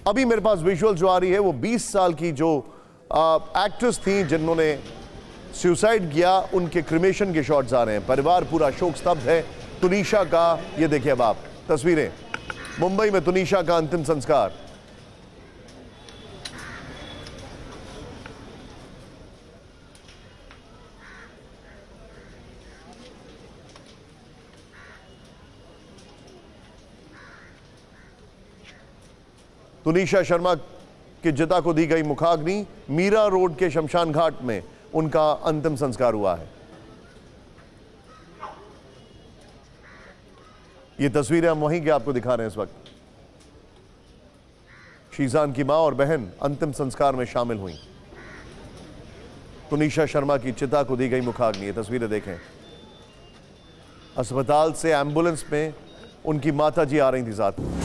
अभी मेरे पास विजुअल जो आ रही है वो 20 साल की जो एक्ट्रेस थी जिन्होंने सुसाइड किया, उनके क्रिमेशन के शॉट्स आ रहे हैं। परिवार पूरा शोक स्तब्ध है। तुनिशा का ये देखिए अब आप तस्वीरें, मुंबई में तुनिशा का अंतिम संस्कार। तुनिशा शर्मा की चिता को दी गई मुखाग्नि। मीरा रोड के शमशान घाट में उनका अंतिम संस्कार हुआ है। ये तस्वीरें हम वहीं के आपको दिखा रहे हैं इस वक्त। शीजान की मां और बहन अंतिम संस्कार में शामिल हुई। तुनिशा शर्मा की चिता को दी गई मुखाग्नि। ये तस्वीरें देखें। अस्पताल से एम्बुलेंस में उनकी माताजी आ रही थी साथ में।